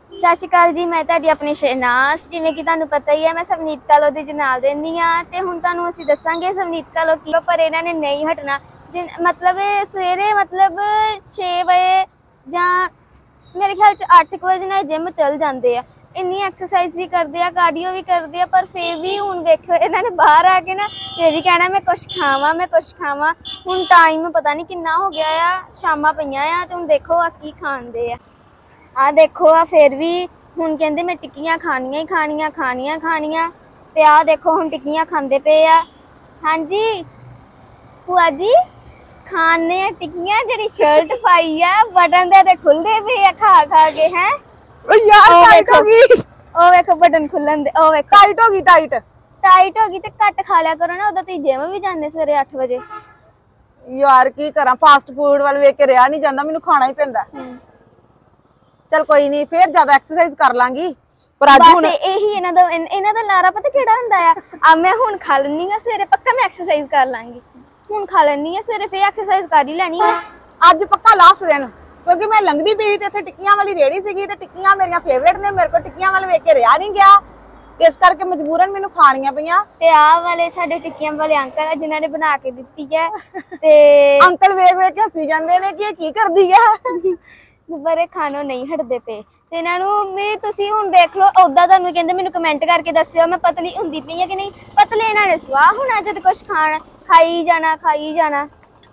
ਸਤਿ ਸ਼੍ਰੀ ਅਕਾਲ ਜੀ। ਮੈਂ ਤੁਹਾਡੀ ਆਪਣੀ ਸ਼ਹਿਨਾਜ਼। ਜਿਵੇਂ ਕਿ ਤੁਹਾਨੂੰ ਪਤਾ ਹੀ ਹੈ ਮੈਂ ਸਵਨੀਤ ਕਾਲੋ ਦੇ ਨਾਲ ਰਹਿੰਦੀ ਹਾਂ ਤੇ ਹੁਣ ਤੁਹਾਨੂੰ ਅਸੀਂ ਦੱਸਾਂਗੇ ਸਵਨੀਤ ਕਾਲੋ ਕੀ। ਪਰ ਇਹਨਾਂ ਨੇ ਨਹੀਂ ਹਟਣਾ। ਮਤਲਬ ਸਵੇਰੇ 6 ਵਜੇ ਜਾਂ ਮੇਰੇ ਖਿਆਲ 'ਚ 8 ਵਜੇ ਨਾਲ ਜਿਮ ਚਲ ਜਾਂਦੇ ਆ। ਇੰਨੀ ਐਕਸਰਸਾਈਜ਼ ਵੀ ਕਰਦੇ ਆ, ਕਾਰਡੀਓ ਵੀ ਕਰਦੇ ਆ, ਪਰ ਫਿਰ ਵੀ ਹੁਣ ਵੇਖੋ ਇਹਨਾਂ ਨੇ ਬਾਹਰ ਆ ਕੇ ਨਾ ਇਹ ਵੀ ਕਹਿਣਾ ਮੈਂ ਕੁਛ ਖਾਵਾਂ, ਮੈਂ ਕੁਛ ਖਾਵਾਂ। ਹੁਣ ਟਾਈਮ ਪਤਾ ਨਹੀਂ ਕਿੰਨਾ ਹੋ ਗਿਆ ਆ, ਸ਼ਾਮਾਂ ਪਈਆਂ ਆ ਤੇ ਹੁਣ ਦੇਖੋ ਆ ਕੀ ਖਾਂਦੇ ਆ। ਆ ਦੇਖੋ ਆ ਫਿਰ ਵੀ ਹੁਣ ਕਹਿੰਦੇ ਮੈਂ ਟਿੱਕੀਆਂ ਖਾਣੀਆਂ ਹੀ ਖਾਣੀਆਂ ਤੇ ਆ ਦੇਖੋ ਹੁਣ ਟਿੱਕੀਆਂ ਖਾਂਦੇ ਪਏ ਆ। ਹਾਂਜੀ ਭੂਆ ਜੀ ਖਾਣੇ ਆ ਟਿੱਕੀਆਂ। ਜਿਹੜੀ ਸ਼ਰਟ ਪਾਈ ਆ ਬਟਨ ਦੇ ਖੁੱਲਦੇ ਪਏ ਆ ਖਾ ਕੇ। ਹੈ ਓ यार टाइट हो गई। ਉਹ ਵੇਖੋ ਬਟਨ ਖੁੱਲਣ ਦੇ। ਉਹ ਵੇਖੋ टाइट हो गई ਟਾਈਟ ਹੋ ਗਈ ਤੇ ਘੱਟ ਖਾ ਲਿਆ ਕਰੋ ਨਾ। ਉਦੋਂ ਤੁਸੀਂ ਜਿਮ ਵੀ ਜਾਂਦੇ ਸਵੇਰੇ 8 ਵਜੇ। यार की करा फास्ट फूड वाल वेख के रहा नहीं जाता, मैनू खाना ही पैंदा। चल कोई नहीं, फिर ज्यादा एक्सरसाइज कर लांगी। पर आज ਹੁਣ ਇਹੀ ਇਹਨਾਂ ਦਾ ਲਾਰਾ ਪਤਾ ਕਿਹੜਾ ਹੁੰਦਾ ਆ ਮੈਂ ਹੁਣ ਖਾ ਲੈਣੀ ਆ ਸਵੇਰੇ, ਪੱਕਾ ਮੈਂ ਐਕਸਰਸਾਈਜ਼ ਕਰ ਲਾਂਗੀ। ਹੁਣ ਖਾ ਲੈਣੀ ਆ ਸਵੇਰੇ, ਫਿਰ ਐਕਸਰਸਾਈਜ਼ ਕਰ ਹੀ ਲੈਣੀ ਆ। ਅੱਜ ਪੱਕਾ ਲਾਸਟ ਦਿਨ, क्योंकि मैं लंघदी पई ते इत्थे टिक्कियां वाली रेड़ी सीगी ते टिक्कियां मेरियां फेवरेट ने। मेरे को टिक्कियां वाल वेख के रहा नहीं गया ते इस करके मजबूरन मैनू खाणियां पईयां। ਤੇ ਆਹ ਵਾਲੇ ਸਾਡੇ ਟਿੱਕੀਆਂ ਵਾਲੇ ਅੰਕਲ ਆ ਜਿਨ੍ਹਾਂ ਨੇ ਬਣਾ ਕੇ ਦਿੱਤੀ ਹੈ ਤੇ अंकल वेख वेख के हसी जांदे ने कि की करदी है। ਬਰੇ ਖਾਣੋਂ ਨਹੀਂ ਹਟਦੇ ਪਏ ਤੇ ਇਹਨਾਂ ਨੂੰ ਵੀ ਤੁਸੀਂ ਹੁਣ ਦੇਖ ਲਓ। ਉਦਾਂ ਤੁਹਾਨੂੰ ਕਹਿੰਦੇ ਮੈਨੂੰ ਕਮੈਂਟ ਕਰਕੇ ਦੱਸਿਓ ਮੈਂ ਪਤਲੀ ਹੁੰਦੀ ਪਈ ਆ ਕਿ ਨਹੀਂ। ਪਤਲੇ ਇਹਨਾਂ ਨੇ ਸਵਾਹ ਹੋਣਾ ਜਦ ਕੁਛ ਖਾਈ ਜਾਣਾ।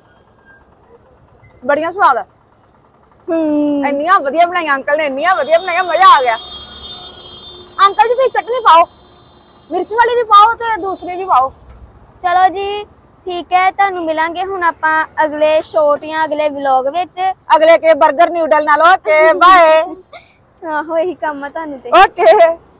बड़ियां स्वाद ਇੰਨੀਆਂ ਵਧੀਆ ਬਣਾਈਆਂ ਅੰਕਲ ਨੇ, ਇੰਨੀਆਂ ਵਧੀਆ ਬਣਾਈਆਂ, ਮਜ਼ਾ ਆ ਗਿਆ। ਅੰਕਲ ਜੀ ਤੁਸੀਂ ਚਟਨੀ ਪਾਓ, ਮਿਰਚ ਵਾਲੀ ਵੀ ਪਾਓ ਤੇ ਦੂਸਰੀ ਵੀ ਪਾਓ। ਚਲੋ ਜੀ ਠੀਕ ਹੈ, ਤੁਹਾਨੂੰ ਮਿਲਾਂਗੇ ਹੁਣ ਆਪਾਂ ਅਗਲੇ ਸ਼ੋਟ ਜਾਂ ਅਗਲੇ ਵਲੌਗ ਵਿੱਚ। ਅਗਲੇ ਕੇ 버ਗਰ ਨਿਊਡਲ ਨਾਲ। Okay bye. ਆਹੋ ਇਹੀ ਕੰਮ ਆ ਤੁਹਾਨੂੰ ਤੇ। ਓਕੇ।